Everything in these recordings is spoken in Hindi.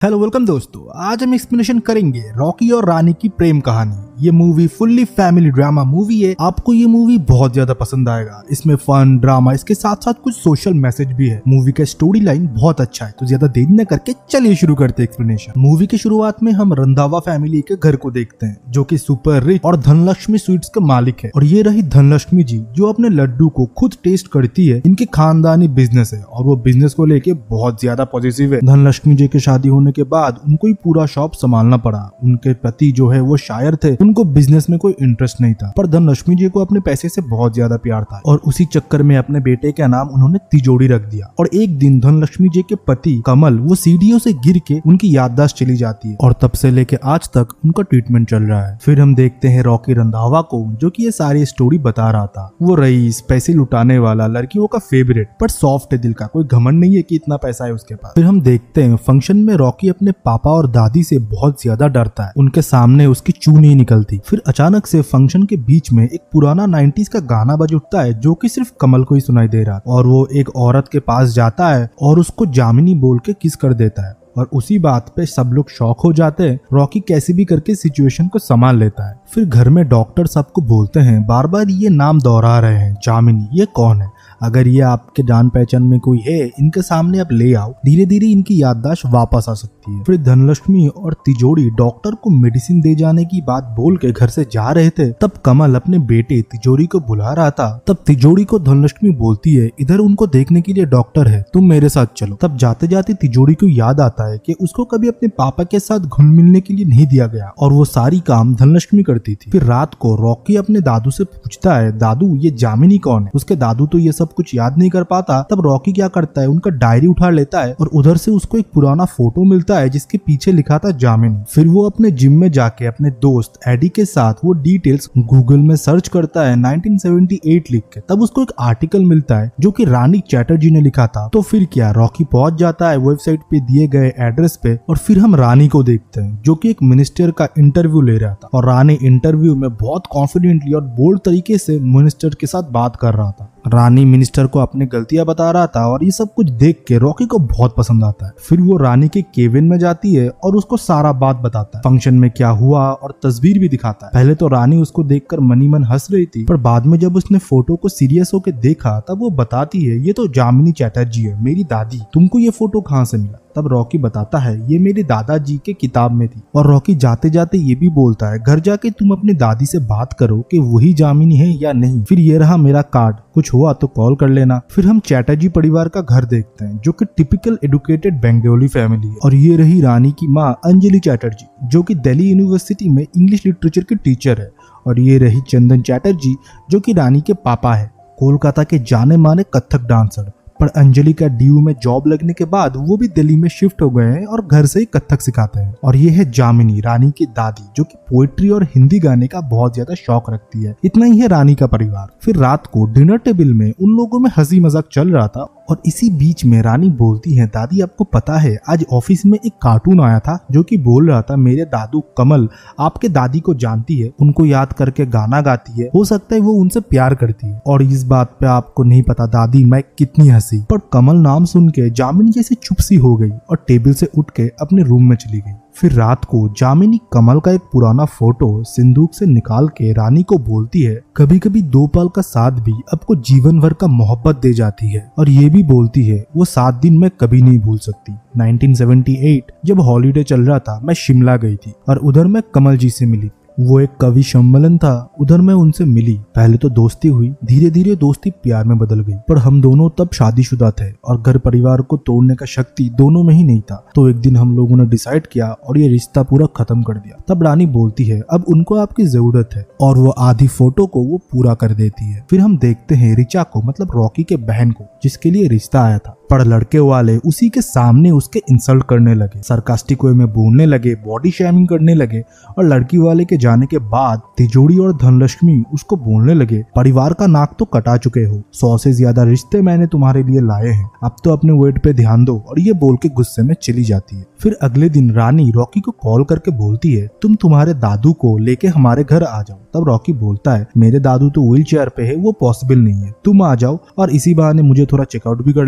हेलो वेलकम दोस्तों, आज हम एक्सप्लेनेशन करेंगे रॉकी और रानी की प्रेम कहानी। ये movie fully family drama movie है। आपको ये मूवी बहुत ज्यादा पसंद आएगा। इसमें फन ड्रामा इसके साथ साथ कुछ सोशल मैसेज भी है। मूवी का स्टोरी लाइन बहुत अच्छा है। तो ज्यादा देरी न करके चलिए शुरू करते हैं एक्सप्लेनेशन। मूवी की शुरुआत में हम रंधावा फैमिली के घर को देखते हैं, जो कि सुपर रिच और धनलक्ष्मी स्वीट्स के मालिक है। और ये रही धनलक्ष्मी जी, जो अपने लड्डू को खुद टेस्ट करती है। इनके खानदानी बिजनेस है और वो बिजनेस को लेके बहुत ज्यादा पॉजिटिव है। धनलक्ष्मी जी की शादी होने के बाद उनको ही पूरा शॉप संभालना पड़ा। उनके पति जो है वो शायर थे, उनको बिजनेस में कोई इंटरेस्ट नहीं था, पर धनलक्ष्मी जी को अपने पैसे से बहुत ज्यादा प्यार था और उसी चक्कर में अपने बेटे का नाम उन्होंने तिजोरी रख दिया। और एक दिन धनलक्ष्मी जी के पति कमल वो सीढ़ियों से गिर के उनकी याददाश्त चली जाती है और तब से लेके आज तक उनका ट्रीटमेंट चल रहा है। फिर हम देखते हैं रॉकी रंधावा को, जो कि ये सारी स्टोरी बता रहा था। वो रईस, पैसे लुटाने वाला, लड़कियों का फेवरेट, पर सॉफ्ट है दिल का, कोई घमंड नहीं है कि इतना पैसा है उसके पास। फिर हम देखते हैं फंक्शन में रॉकी अपने पापा और दादी से बहुत ज्यादा डरता है। उनके सामने उसकी चू नहीं निकलती। फिर अचानक से फंक्शन के बीच में एक पुराना 90s का गाना बज उठता है, जो कि सिर्फ कमल को ही सुनाई दे रहा, और वो एक औरत के पास जाता है और उसको जामिनी बोल के किस कर देता है। और उसी बात पे सब लोग शॉक हो जाते हैं। रॉकी कैसे भी करके सिचुएशन को संभाल लेता है। फिर घर में डॉक्टर सबको बोलते हैं, बार बार ये नाम दोहरा रहे हैं, जामिनी, ये कौन है? अगर ये आपके जान पहचान में कोई है, इनके सामने आप ले आओ, धीरे धीरे इनकी याददाश्त वापस आ सकती है। फिर धनलक्ष्मी और तिजोरी डॉक्टर को मेडिसिन दे जाने की बात बोल के घर से जा रहे थे, तब कमल अपने बेटे तिजोरी को बुला रहा था। तब तिजोरी को धनलक्ष्मी बोलती है, इधर उनको देखने के लिए डॉक्टर है, तुम मेरे साथ चलो। तब जाते जाते तिजोरी को याद आता है कि उसको कभी अपने पापा के साथ घुल मिलने के लिए नहीं दिया गया और वो सारी काम धनलक्ष्मी करती थी। फिर रात को रॉकी अपने दादू से पूछता है, दादू ये जामिनी कौन है? उसके दादू तो ये सब कुछ याद नहीं कर पाता। तब रॉकी क्या करता है, उनका डायरी उठा लेता है और उधर से उसको एक पुराना फोटो मिलता है जिसके पीछे लिखा था जामिनी। फिर वो अपने जिम में जाके अपने दोस्त एडी के साथ वो डिटेल्स गूगल में सर्च करता है 1978 लिख के। तब उसको एक आर्टिकल मिलता है जो कि रानी चैटर्जी ने लिखा था। तो फिर क्या, रॉकी पहुंच जाता है वेबसाइट पे दिए गए एड्रेस पे और फिर हम रानी को देखते हैं, जो कि एक मिनिस्टर का इंटरव्यू ले रहा था। और रानी इंटरव्यू में बहुत कॉन्फिडेंटली और बोल्ड तरीके से मिनिस्टर के साथ बात कर रहा था। रानी मिनिस्टर को अपनी गलतियां बता रहा था और ये सब कुछ देख के रॉकी को बहुत पसंद आता है। फिर वो रानी के केबिन में जाती है और उसको सारा बात बताता है, फंक्शन में क्या हुआ और तस्वीर भी दिखाता है। पहले तो रानी उसको देखकर मनी मन हंस रही थी, पर बाद में जब उसने फोटो को सीरियस होकर देखा तब वो बताती है, ये तो जामिनी चैटर्जी है, मेरी दादी। तुमको ये फोटो कहाँ से मिला? तब रॉकी बताता है, ये मेरे दादाजी के किताब में थी। और रॉकी जाते जाते ये भी बोलता है, घर जाके तुम अपनी दादी से बात करो कि वही जामिनी है या नहीं। फिर ये रहा मेरा कार्ड, कुछ हुआ तो कॉल कर लेना। फिर हम चैटर्जी परिवार का घर देखते हैं, जो कि टिपिकल एडुकेटेड बंगाली फैमिली है। और ये रही रानी की माँ अंजलि चैटर्जी, जो कि दिल्ली यूनिवर्सिटी में इंग्लिश लिटरेचर की टीचर है। और ये रही चंदन चैटर्जी, जो कि रानी के पापा है, कोलकाता के जाने माने कथक डांसर। पर अंजलि का डीयू में जॉब लगने के बाद वो भी दिल्ली में शिफ्ट हो गए हैं और घर से ही कथक सिखाते हैं। और ये है जामिनी, रानी की दादी, जो कि पोएट्री और हिंदी गाने का बहुत ज्यादा शौक रखती है। इतना ही है रानी का परिवार। फिर रात को डिनर टेबल में उन लोगों में हंसी मजाक चल रहा था और इसी बीच में रानी बोलती है, दादी आपको पता है आज ऑफिस में एक कार्टून आया था जो कि बोल रहा था, मेरे दादू कमल आपके दादी को जानती है, उनको याद करके गाना गाती है, हो सकता है वो उनसे प्यार करती है। और इस बात पे आपको नहीं पता दादी मैं कितनी हंसी। पर कमल नाम सुन के जामिनी जैसे चुप सी हो गई और टेबल से उठ के अपने रूम में चली गई। फिर रात को जामिनी कमल का एक पुराना फोटो सिंदूक से निकाल के रानी को बोलती है, कभी कभी 2 पल का साथ भी आपको जीवन भर का मोहब्बत दे जाती है। और ये भी बोलती है, वो 7 दिन मैं कभी नहीं भूल सकती। 1978 जब हॉलीडे चल रहा था, मैं शिमला गई थी और उधर मैं कमल जी से मिली। वो एक कवि सम्मेलन था, उधर मैं उनसे मिली। पहले तो दोस्ती हुई, धीरे धीरे दोस्ती प्यार में बदल गई। पर हम दोनों तब शादीशुदा थे और घर परिवार को तोड़ने का शक्ति दोनों में ही नहीं था। तो एक दिन हम लोगों ने डिसाइड किया और ये रिश्ता पूरा खत्म कर दिया। तब रानी बोलती है, अब उनको आपकी जरूरत है, और वो आधी फोटो को वो पूरा कर देती है। फिर हम देखते हैं रिचा को, मतलब रॉकी के बहन को, जिसके लिए रिश्ता आया था। पर लड़के वाले उसी के सामने उसके इंसल्ट करने लगे, सरकास्टिक वे में बोलने लगे, बॉडी शेमिंग करने लगे। और लड़की वाले के जाने के बाद तिजोरी और धनलक्ष्मी उसको बोलने लगे, परिवार का नाक तो कटा चुके हो, 100 से ज्यादा रिश्ते मैंने तुम्हारे लिए लाए हैं, अब तो अपने वेट पे ध्यान दो। और ये बोल के गुस्से में चली जाती है। फिर अगले दिन रानी रॉकी को कॉल करके बोलती है, तुम तुम्हारे दादू को लेके हमारे घर आ जाओ। तब रॉकी बोलता है, मेरे दादू तो व्हील चेयर पे है, वो पॉसिबल नहीं है, तुम आ जाओ और इसी बहाने मुझे थोड़ा चेकआउट भी कर लेना।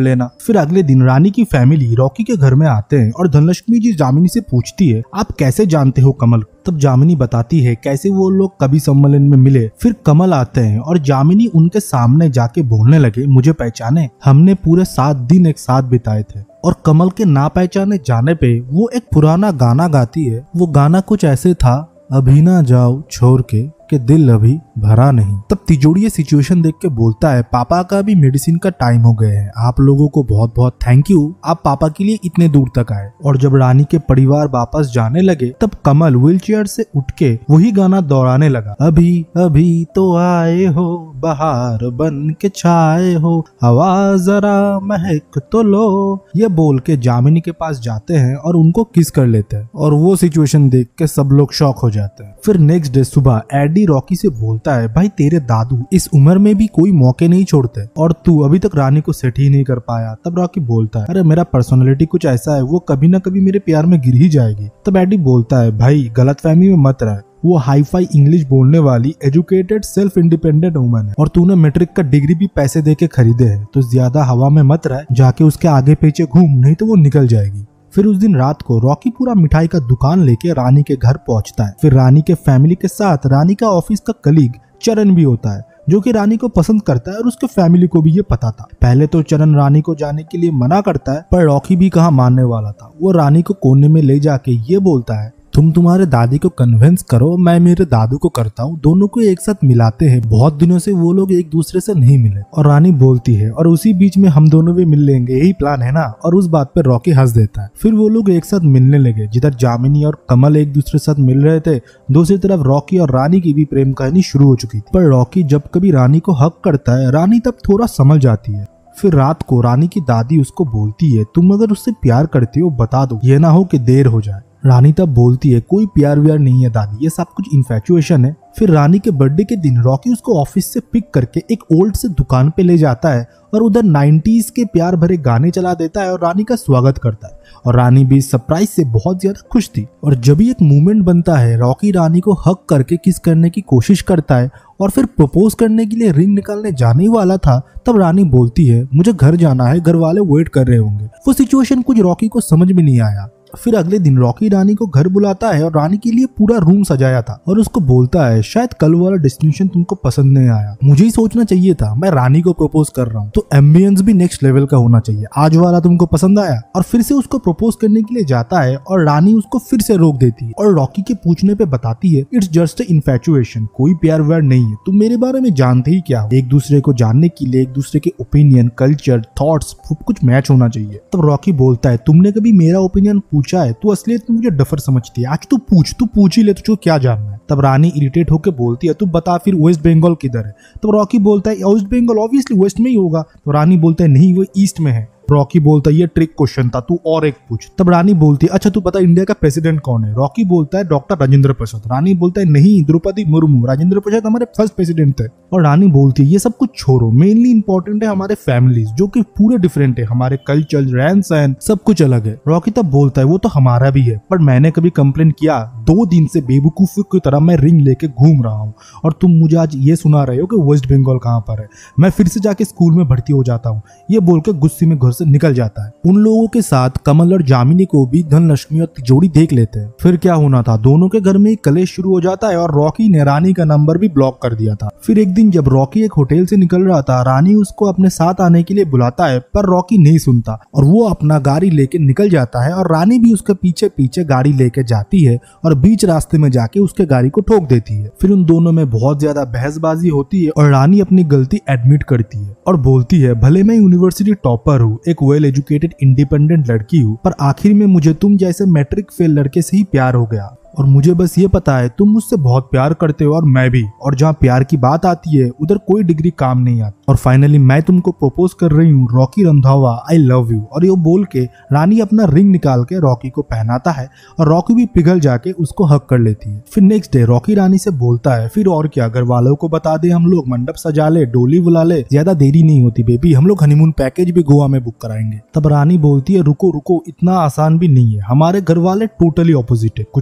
फिर अगले दिन रानी की फैमिली रॉकी के घर में आते हैं और धनलक्ष्मी जी जामिनी से पूछती है, आप कैसे जानते हो कमल? तब जामिनी बताती है कैसे वो लोग कभी सम्मेलन में मिले। फिर कमल आते हैं और जामिनी उनके सामने जाके बोलने लगे, मुझे पहचाने, हमने पूरे 7 दिन एक साथ बिताए थे। और कमल के ना पहचाने जाने पे वो एक पुराना गाना गाती है। वो गाना कुछ ऐसे था, अभी ना जाओ छोड़ के दिल अभी भरा नहीं। तब तिजोरी ये सिचुएशन देख के बोलता है, पापा का भी मेडिसिन का टाइम हो गया है, आप लोगों को बहुत बहुत थैंक यू, आप पापा के लिए इतने दूर तक आए। और जब रानी के परिवार वापस जाने लगे तब कमल व्हीलचेयर से उठ के वही गाना दोहराने लगा, अभी अभी तो आए हो, बहार बन के छाए हो, हवा जरा महक तो लो। ये बोल के जामिनी के पास जाते हैं और उनको किस कर लेते हैं और वो सिचुएशन देख के सब लोग शॉक हो जाते हैं। फिर नेक्स्ट डे सुबह एडी रॉकी से बोलता है, भाई तेरे दादू इस उम्र में भी कोई मौके नहीं छोड़ते और तू अभी तक रानी को सेट ही नहीं कर पाया। तब रॉकी बोलता है, अरे मेरा पर्सनालिटी कुछ ऐसा है, वो कभी ना कभी मेरे प्यार में गिर ही जाएगी। तब एडी बोलता है, भाई गलतफहमी में मत रह, वो हाई फाई इंग्लिश बोलने वाली एजुकेटेड सेल्फ इंडिपेंडेंट वुमन है और तूने मैट्रिक का डिग्री भी पैसे दे के खरीदे है, तो ज्यादा हवा में मत रह, जाके उसके आगे पीछे घूम, नहीं तो वो निकल जाएगी। फिर उस दिन रात को रॉकी पूरा मिठाई का दुकान लेके रानी के घर पहुंचता है। फिर रानी के फैमिली के साथ रानी का ऑफिस का कलीग चरण भी होता है, जो कि रानी को पसंद करता है और उसके फैमिली को भी ये पता था। पहले तो चरण रानी को जाने के लिए मना करता है, पर रॉकी भी कहाँ मानने वाला था। वो रानी को कोने में ले जाके ये बोलता है, तुम तुम्हारे दादी को कन्विंस करो, मैं मेरे दादू को करता हूँ, दोनों को एक साथ मिलाते हैं, बहुत दिनों से वो लोग एक दूसरे से नहीं मिले। और रानी बोलती है, और उसी बीच में हम दोनों भी मिल लेंगे, यही प्लान है ना। और उस बात पर रॉकी हंस देता है। फिर वो लोग एक साथ मिलने लगे। जिधर जामिनी और कमल एक दूसरे साथ मिल रहे थे, दूसरी तरफ रॉकी और रानी की भी प्रेम कहानी शुरू हो चुकी थी। पर रॉकी जब कभी रानी को हक करता है, रानी तब थोड़ा समझ जाती है। फिर रात को रानी की दादी उसको बोलती है, तुम अगर उससे प्यार करती हो बता दो, ये ना हो कि देर हो जाए। रानी तब बोलती है, कोई प्यार व्यार नहीं है दादी, ये सब कुछ इन्फैचुएशन है। फिर रानी के बर्थडे के दिन रॉकी उसको ऑफिस से पिक करके एक ओल्ड से दुकान पे ले जाता है और उधर 90s के प्यार भरे गाने चला देता है और रानी का स्वागत करता है। और रानी भी सरप्राइज से बहुत ज्यादा खुश थी। और जब भी एक मूवमेंट बनता है, रॉकी रानी को हक करके किस करने की कोशिश करता है और फिर प्रपोज करने के लिए रिंग निकालने जाने ही वाला था, तब रानी बोलती है, मुझे घर जाना है, घर वाले वेट कर रहे होंगे। वो सिचुएशन कुछ रॉकी को समझ में नहीं आया। फिर अगले दिन रॉकी रानी को घर बुलाता है और रानी के लिए पूरा रूम सजाया था और उसको बोलता है, शायद कल वाला डेस्टिनेशन तुमको पसंद नहीं आया, मुझे ही सोचना चाहिए था, मैं रानी को प्रपोज कर रहा हूँ, तो एम्बियंस भी नेक्स्ट लेवल का होना चाहिए, आज वाला तुमको पसंद आया। और फिर से उसको प्रपोज करने के लिए जाता है और रानी उसको फिर से रोक देती है और रॉकी के पूछने पे बताती है, इट्स जस्ट इन्फैचुएशन, कोई प्यार व्यार नहीं है, तुम मेरे बारे में जानते ही क्या हो। एक दूसरे को जानने के लिए एक दूसरे के ओपिनियन, कल्चर, थॉट्स सब कुछ मैच होना चाहिए। तब रॉकी बोलता है, तुमने कभी मेरा ओपिनियन पूछा है? तू असलियत में मुझे डफर समझती है, आज तू पूछ ही ले, तुझको क्या जानना है। तब रानी इरिटेट होकर बोलती है, तू बता फिर वेस्ट बंगाल किधर है? तब रॉकी बोलता है, वेस्ट बंगाल ऑब्वियसली वेस्ट में ही होगा। तो रानी बोलता है, नहीं वो ईस्ट में है। रॉकी बोलता है, ये ट्रिक क्वेश्चन था, तू और एक पूछ। तब रानी बोलती है, अच्छा तू बता इंडिया का प्रेसिडेंट कौन है? रॉकी बोलता है, डॉक्टर राजेंद्र प्रसाद। रानी बोलता है, नहीं द्रौपदी मुर्मू, राजेंद्र प्रसाद हमारे फर्स्ट प्रेसिडेंट थे। और रानी बोलती है, ये सब कुछ छोड़ो, मेनली इंपॉर्टेंट है हमारे फैमिलीज, जो कि पूरे डिफरेंट है, हमारे कल्चर, रहन सहन सब कुछ अलग है। रॉकी तब बोलता है, वो तो हमारा भी है, पर मैंने कभी कंप्लेन किया? 2 दिन से बेवकूफ की तरह मैं रिंग लेके घूम रहा हूँ और तुम मुझे आज ये सुना रहे हो कि वेस्ट बंगाल कहाँ पर है, मैं फिर से जाके स्कूल में भर्ती हो जाता हूँ। ये बोलकर गुस्से में घर से निकल जाता है। उन लोगों के साथ कमल और जामिनी को भी धनलक्ष्मी और तिजोरी देख लेते हैं। फिर क्या होना था, दोनों के घर में एक कलेश शुरू हो जाता है और रॉकी ने रानी का नंबर भी ब्लॉक कर दिया था। फिर एक दिन जब रॉकी एक होटल से निकल रहा था, रानी उसको अपने साथ आने के लिए बुलाता है, पर रॉकी नहीं सुनता और वो अपना गाड़ी लेके निकल जाता है और रानी भी उसके पीछे पीछे गाड़ी लेके जाती है और बीच रास्ते में जाके उसके गाड़ी को ठोक देती है। फिर उन दोनों में बहुत ज्यादा बहसबाजी होती है और रानी अपनी गलती एडमिट करती है और बोलती है, भले मैं यूनिवर्सिटी टॉपर हूँ, एक वेल एजुकेटेड इंडिपेंडेंट लड़की हूँ, पर आखिर में मुझे तुम जैसे मैट्रिक फेल लड़के से ही प्यार हो गया और मुझे बस ये पता है तुम मुझसे बहुत प्यार करते हो और मैं भी, और जहाँ प्यार की बात आती है उधर कोई डिग्री काम नहीं आती। और फाइनली मैं तुमको प्रपोज कर रही हूँ, Rocky Randhawa, I love you. और ये बोल के रानी अपना रिंग निकाल के रॉकी को पहनाता है और रॉकी भी पिघल जाके उसको हक कर लेती है। फिर नेक्स्ट डे रॉकी रानी से बोलता है, फिर और क्या, घर वालों को बता दे, हम लोग मंडप सजा ले, डोली बुला ले, ज्यादा देरी नहीं होती बेबी, हम लोग हनीमून पैकेज भी गोवा में बुक कराएंगे। तब रानी बोलती है, रुको रुको, इतना आसान भी नहीं है, हमारे घर वाले टोटली ऑपोजिट है, कुछ ना कुछ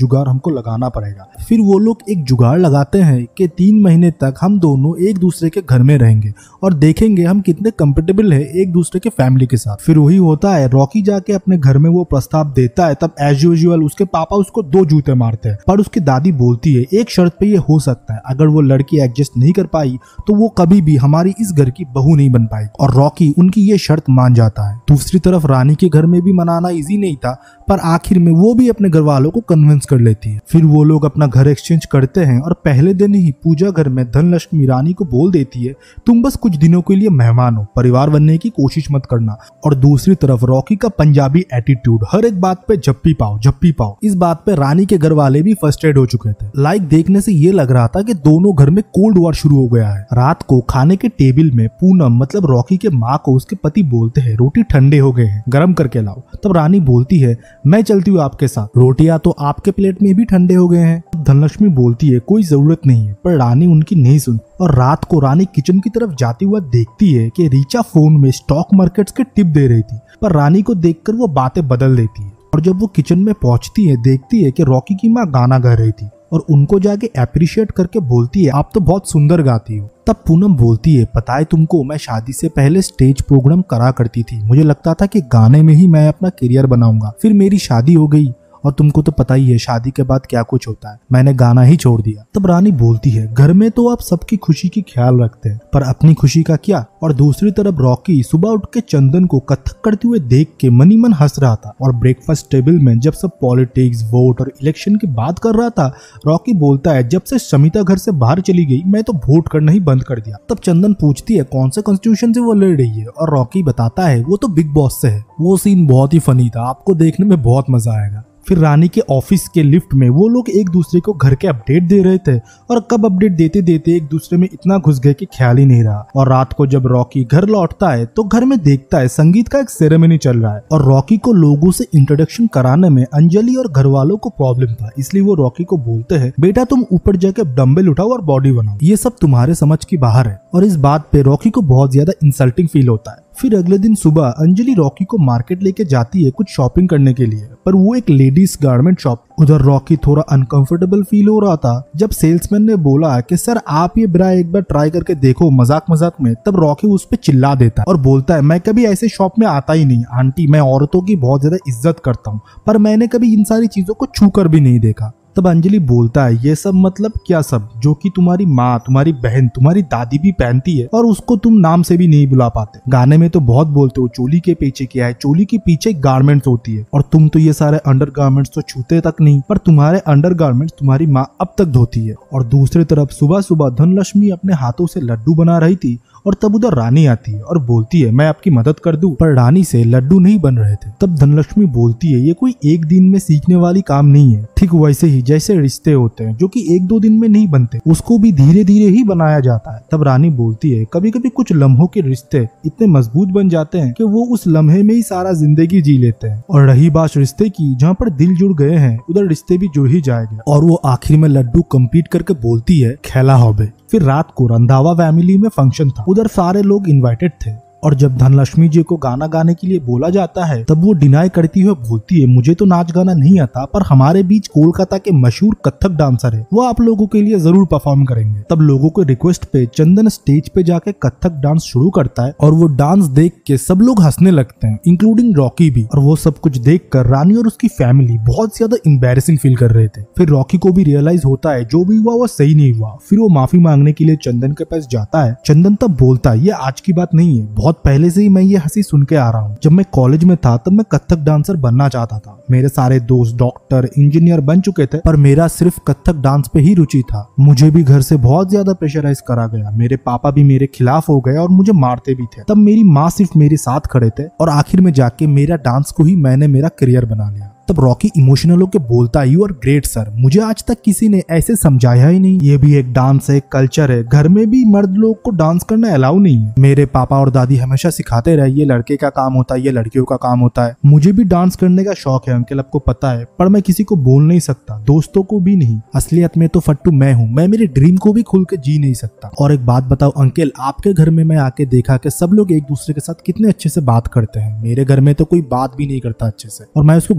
जुगाड़ हमको लगाना पड़ेगा। फिर वो लोग एक जुगाड़ लगाते हैं कि 3 महीने तक हम दोनों एक दूसरे के घर में रहेंगे और देखेंगे हम कितने कंफर्टेबल है एक दूसरे के फैमिली के साथ। फिर वही होता है, रॉकी जाके अपने घर में वो प्रस्ताव देता है, तब एज यूजुअल उसके पापा उसको 2 जूते मारते हैं। पर उसकी दादी बोलती है एक शर्त पे ये हो सकता है, अगर वो लड़की एडजस्ट नहीं कर पाई तो वो कभी भी हमारी इस घर की बहू नहीं बन पाई। और रॉकी उनकी ये शर्त मान जाता है। दूसरी तरफ रानी के घर में भी मनाना इजी नहीं था, पर आखिर में वो भी अपने घर वालों को कन्विंस कर लेती है। फिर वो लोग अपना घर एक्सचेंज करते हैं और पहले दिन ही पूजा घर में धनलक्ष्मी रानी को बोल देती है तुम बस कुछ दिनों के लिए मेहमान हो, परिवार बनने की कोशिश मत करना। और दूसरी तरफ रॉकी का पंजाबी एटीट्यूड, हर एक बात पे जप्पी पाओ जप्पी पाओ। इस बात पे रानी के घर वाले भी फ्रस्ट्रेट हो चुके थे। लाइक देखने से ये लग रहा था कि दोनों घर में कोल्ड वॉर शुरू हो गया है। रात को खाने के टेबल में पूनम मतलब रॉकी के माँ को उसके पति बोलते हैं रोटी ठंडे हो गए हैं, गर्म करके लाओ। तब रानी बोलती है मैं चलती हूँ आपके साथ, रोटियां तो आपके प्लेट में भी ठंडे हो गए हैं। धनलक्ष्मी बोलती है कोई जरूरत नहीं है, पर रानी उनकी नहीं सुनती। और रात को रानी किचन की तरफ जाती हुआ देखती है कि रीचा फोन में स्टॉक मार्केट्स के टिप दे रही थी, पर रानी को देखकर वो बातें बदल देती है। और जब वो किचन में पहुंचती है देखती है कि रॉकी की माँ गाना गा रही थी और उनको जाके अप्रिशिएट करके बोलती है आप तो बहुत सुंदर गाती हो। तब पूनम बोलती है पता है तुमको, मैं शादी से पहले स्टेज प्रोग्राम करा करती थी, मुझे लगता था कि गाने में ही मैं अपना करियर बनाऊंगा, फिर मेरी शादी हो गई और तुमको तो पता ही है शादी के बाद क्या कुछ होता है, मैंने गाना ही छोड़ दिया। तब रानी बोलती है घर में तो आप सबकी खुशी की ख्याल रखते हैं, पर अपनी खुशी का क्या। और दूसरी तरफ रॉकी सुबह उठ के चंदन को कथक करते हुए देख के मनी मन हंस रहा था। और ब्रेकफास्ट टेबल में जब सब पॉलिटिक्स, वोट और इलेक्शन की बात कर रहा था, रॉकी बोलता है जब से शमिता घर से बाहर चली गई मैं तो वोट करना ही बंद कर दिया। तब चंदन पूछती है कौन से कॉन्स्टिट्यूशन से वो लड़ रही है, और रॉकी बताता है वो तो बिग बॉस से है। वो सीन बहुत ही फनी था, आपको देखने में बहुत मजा आएगा। फिर रानी के ऑफिस के लिफ्ट में वो लोग एक दूसरे को घर के अपडेट दे रहे थे और कब अपडेट देते देते एक दूसरे में इतना घुस गए कि ख्याल ही नहीं रहा। और रात को जब रॉकी घर लौटता है तो घर में देखता है संगीत का एक सेरेमनी चल रहा है और रॉकी को लोगों से इंट्रोडक्शन कराने में अंजलि और घर वालों को प्रॉब्लम था, इसलिए वो रॉकी को बोलते हैं बेटा तुम ऊपर जाके डंबल उठाओ और बॉडी बनाओ, ये सब तुम्हारे समझ की बाहर है। और इस बात पे रॉकी को बहुत ज्यादा इंसल्टिंग फील होता है। फिर अगले दिन सुबह अंजलि रॉकी को मार्केट लेके जाती है कुछ शॉपिंग करने के लिए, पर वो एक लेडीज गारमेंट शॉप। उधर रॉकी थोड़ा अनकंफर्टेबल फील हो रहा था जब सेल्समैन ने बोला कि सर आप ये ब्रा एक बार ट्राई करके देखो मजाक मजाक में। तब रॉकी उस पे चिल्ला देता है और बोलता है मैं कभी ऐसे शॉप में आता ही नहीं आंटी, मैं औरतों की बहुत ज्यादा इज्जत करता हूँ, पर मैंने कभी इन सारी चीजों को छू कर भी नहीं देखा। तब अंजलि बोलता है ये सब मतलब क्या सब, जो कि तुम्हारी माँ, तुम्हारी बहन, तुम्हारी दादी भी पहनती है और उसको तुम नाम से भी नहीं बुला पाते। गाने में तो बहुत बोलते हो चोली के पीछे क्या है, चोली के पीछे गारमेंट्स होती है और तुम तो ये सारे अंडर गारमेंट्स तो छूते तक नहीं, पर तुम्हारे अंडर गारमेंट्स तुम्हारी माँ अब तक धोती है। और दूसरी तरफ सुबह सुबह धनलक्ष्मी अपने हाथों से लड्डू बना रही थी और तब उधर रानी आती है और बोलती है मैं आपकी मदद कर दूं, पर रानी से लड्डू नहीं बन रहे थे। तब धनलक्ष्मी बोलती है ये कोई एक दिन में सीखने वाली काम नहीं है, ठीक वैसे ही जैसे रिश्ते होते हैं जो कि 1-2 दिन में नहीं बनते, उसको भी धीरे धीरे ही बनाया जाता है। तब रानी बोलती है कभी कभी कुछ लम्हों के रिश्ते इतने मजबूत बन जाते हैं कि वो उस लम्हे में ही सारा जिंदगी जी लेते हैं। और रही बात रिश्ते की, जहाँ पर दिल जुड़ गए हैं उधर रिश्ते भी जुड़ ही जाएंगे। और वो आखिर में लड्डू कंप्लीट करके बोलती है खेला होबे। फिर रात को रंधावा फैमिली में फंक्शन था, उधर सारे लोग इनवाइटेड थे और जब धनलक्ष्मी जी को गाना गाने के लिए बोला जाता है तब वो डिनाई करती हुई बोलती है मुझे तो नाच गाना नहीं आता, पर हमारे बीच कोलकाता के मशहूर कथक डांसर है, वो आप लोगों के लिए जरूर परफॉर्म करेंगे। तब लोगों के रिक्वेस्ट पे चंदन स्टेज पे जाके कथक डांस शुरू करता है और वो डांस देख के सब लोग हंसने लगते हैं, इंक्लूडिंग रॉकी भी। और वो सब कुछ देख कर रानी और उसकी फैमिली बहुत ज्यादा एम्बैरेसिंग फील कर रहे थे। फिर रॉकी को भी रियलाइज होता है जो भी हुआ वो सही नहीं हुआ। फिर वो माफी मांगने के लिए चंदन के पास जाता है। चंदन तब बोलता है ये आज की बात नहीं है, बहुत पहले से ही मैं ये हंसी सुन के आ रहा हूँ। जब मैं कॉलेज में था तब मैं कथक डांसर बनना चाहता था, मेरे सारे दोस्त डॉक्टर, इंजीनियर बन चुके थे, पर मेरा सिर्फ कथक डांस पे ही रुचि था। मुझे भी घर से बहुत ज्यादा प्रेशराइज करा गया, मेरे पापा भी मेरे खिलाफ हो गए और मुझे मारते भी थे। तब मेरी माँ सिर्फ मेरे साथ खड़े थे और आखिर में जाके मेरा डांस को ही मैंने मेरा करियर बना लिया। तब रॉकी इमोशनल होकर बोलता है यू आर ग्रेट सर, मुझे आज तक किसी ने ऐसे समझाया ही नहीं, ये भी एक डांस है, कल्चर है, घर में भी मर्द लोग को डांस करना अलाउ नहीं है। मेरे पापा और दादी हमेशा सिखाते रहे ये लड़के का काम होता है, ये लड़कियों का काम होता है। मुझे भी डांस करने का शौक है अंकल, आपको पता है, पर मैं किसी को बोल नहीं सकता, दोस्तों को भी नहीं। असलियत में तो फट्टू मैं हूँ, मैं मेरे ड्रीम को भी खुल के जी नहीं सकता। और एक बात बताओ अंकल, आपके घर में मैं आके देखा कि सब लोग एक दूसरे के साथ कितने अच्छे से बात करते हैं, मेरे घर में तो कोई बात भी नहीं करता अच्छे से, और मैं उसको घर ही क्यों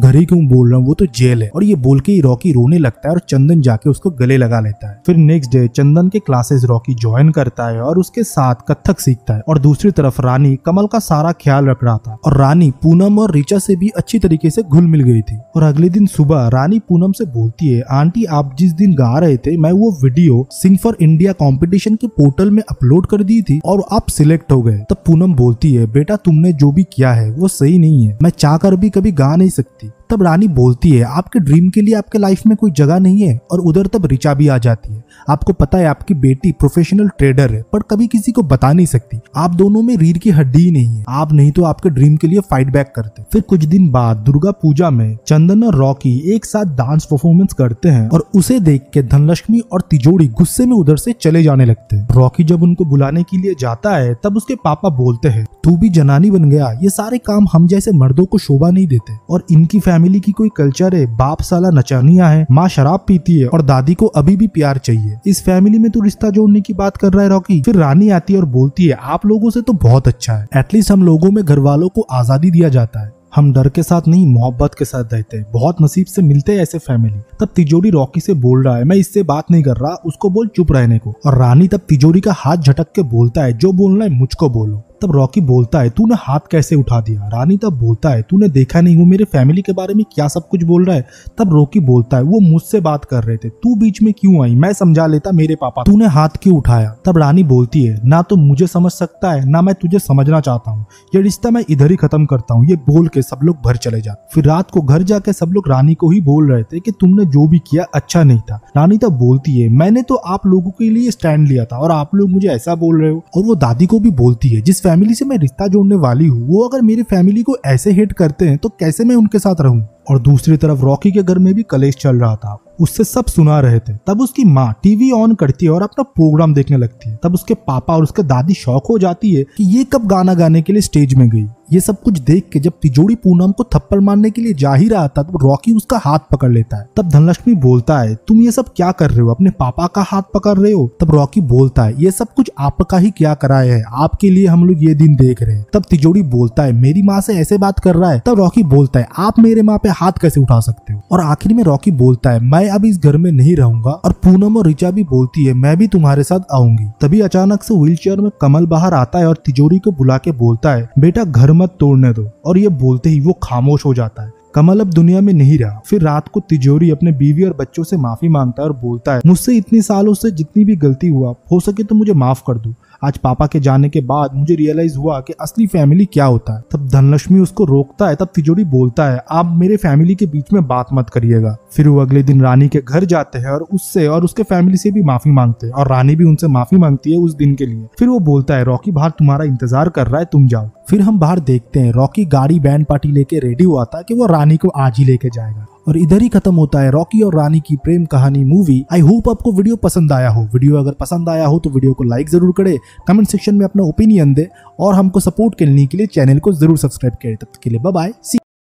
क्यों बोल रहा हूँ, वो तो जेल है। और ये बोल के ही रॉकी रोने लगता है और चंदन जाके उसको गले लगा लेता है। फिर नेक्स्ट डे चंदन के क्लासेस रॉकी ज्वाइन करता है और उसके साथ कथक सीखता है। और दूसरी तरफ रानी कमल का सारा ख्याल रख रहा था और रानी पूनम और ऋचा से भी अच्छी तरीके से घुल मिल गई थी। और अगले दिन सुबह रानी पूनम से बोलती है, आंटी आप जिस दिन गा रहे थे मैं वो video sing for India competition के पोर्टल में अपलोड कर दी थी और आप सिलेक्ट हो गए। तब पूनम बोलती है, बेटा तुमने जो भी किया है वो सही नहीं है, मैं चाहकर भी कभी गा नहीं सकती। तब रानी बोलती है, आपके ड्रीम के लिए आपके लाइफ में कोई जगह नहीं है। और उधर तब ऋचा भी आ जाती है। आपको पता है आपकी बेटी प्रोफेशनल ट्रेडर है पर कभी किसी को बता नहीं सकती। आप दोनों में रीढ़ की हड्डी ही नहीं है, आप नहीं तो आपके ड्रीम के लिए फाइट बैक करते। फिर कुछ दिन बाद दुर्गा पूजा में चंदन और रॉकी एक साथ डांस परफॉर्मेंस करते हैं और उसे देख के धनलक्ष्मी और तिजोरी गुस्से में उधर से चले जाने लगते हैं। रॉकी जब उनको बुलाने के लिए जाता है तब उसके पापा बोलते हैं, तू भी जनानी बन गया, ये सारे काम हम जैसे मर्दों को शोभा नहीं देते। और इनकी फैमिली की कोई कल्चर है, बाप साला नचानिया है, माँ शराब पीती है और दादी को अभी भी प्यार चाहिए। इस फैमिली में तो रिश्ता जोड़ने की बात कर रहा है रॉकी। फिर रानी आती है और बोलती है, आप लोगों से तो बहुत अच्छा है, एटलीस्ट हम लोगों में घर वालों को आजादी दिया जाता है, हम डर के साथ नहीं मोहब्बत के साथ रहते हैं, बहुत नसीब से मिलते हैं ऐसे फैमिली। तब तिजोरी रॉकी से बोल रहा है, मैं इससे बात नहीं कर रहा, उसको बोल चुप रहने को। और रानी तब तिजोरी का हाथ झटक के बोलता है, जो बोलना है मुझको बोलो। तब रॉकी बोलता है, तूने हाथ कैसे उठा दिया। रानी तब बोलता है, तूने देखा नहीं वो मेरे फैमिली के बारे में क्या सब कुछ बोल रहा है। तब रॉकी बोलता है, वो मुझसे बात कर रहे थे, तू बीच में क्यों आई, मैं समझा लेता मेरे पापा, तूने हाथ क्यों उठाया। तब रानी बोलती है, ना तो मुझे समझ सकता है ना मैं तुझे समझना चाहता हूँ, ये रिश्ता मैं इधर ही खत्म करता हूँ। ये बोल के सब लोग घर चले जाते। फिर रात को घर जाके सब लोग रानी को ही बोल रहे थे कि तुमने जो भी किया अच्छा नहीं था। रानी तब बोलती है, मैंने तो आप लोगों के लिए स्टैंड लिया था और आप लोग मुझे ऐसा बोल रहे हो। और वो दादी को भी बोलती है, जिस फैमिली से मैं रिश्ता जोड़ने वाली हूँ वो अगर मेरी फैमिली को ऐसे हेट करते हैं तो कैसे मैं उनके साथ रहूं। और दूसरी तरफ रॉकी के घर में भी कलेश चल रहा था, उससे सब सुना रहे थे। तब उसकी माँ टीवी ऑन करती है और अपना प्रोग्राम देखने लगती है। तब उसके पापा और उसके दादी शौक हो जाती है कि ये कब गाना गाने के लिए स्टेज में गई। ये सब कुछ देख के जब तिजोरी पूनम को थप्पड़ मारने के लिए जा ही रहा था तब रॉकी उसका हाथ पकड़ लेता है। तब धनलक्ष्मी बोलता है, तुम ये सब क्या कर रहे हो, अपने पापा का हाथ पकड़ रहे हो। तब रॉकी बोलता है, ये सब कुछ आपका ही क्या कराया है, आपके लिए हम लोग ये दिन देख रहे हैं। तब तिजोरी बोलता है, मेरी माँ से ऐसे बात कर रहा है। तब रॉकी बोलता है, आप मेरे माँ पे हाथ कैसे उठा सकते हो। और आखिर में रॉकी बोलता है, मैं अब इस घर में नहीं रहूंगा। और पूनम और ऋचा भी बोलती है, मैं भी तुम्हारे साथ आऊंगी। तभी अचानक से व्हील चेयर में कमल बाहर आता है और तिजोरी को बुला के बोलता है, बेटा घर मत तोड़ने दो। और ये बोलते ही वो खामोश हो जाता है। कमल अब दुनिया में नहीं रहा। फिर रात को तिजोरी अपने बीवी और बच्चों से माफी मांगता है और बोलता है, मुझसे इतने सालों से जितनी भी गलती हुआ हो सके तो मुझे माफ कर दो। आज पापा के जाने के बाद मुझे रियलाइज हुआ कि असली फैमिली क्या होता है। तब धनलक्ष्मी उसको रोकता है। तब तिजोरी बोलता है, आप मेरे फैमिली के बीच में बात मत करिएगा। फिर वो अगले दिन रानी के घर जाते हैं और उससे और उसके फैमिली से भी माफी मांगते हैं और रानी भी उनसे माफी मांगती है उस दिन के लिए। फिर वो बोलता है, रॉकी बाहर तुम्हारा इंतजार कर रहा है, तुम जाओ। फिर हम बाहर देखते हैं रॉकी गाड़ी बैंड पार्टी लेके रेडी हुआ था कि वो रानी को आज ही लेके जाएगा। और इधर ही खत्म होता है रॉकी और रानी की Prem Kahani movie. I hope आपको वीडियो पसंद आया हो। वीडियो अगर पसंद आया हो तो वीडियो को लाइक जरूर करे, कमेंट सेक्शन में अपना ओपिनियन दे और हमको सपोर्ट करने के लिए चैनल को जरूर सब्सक्राइब करें। तब तक के लिए बाय बाय।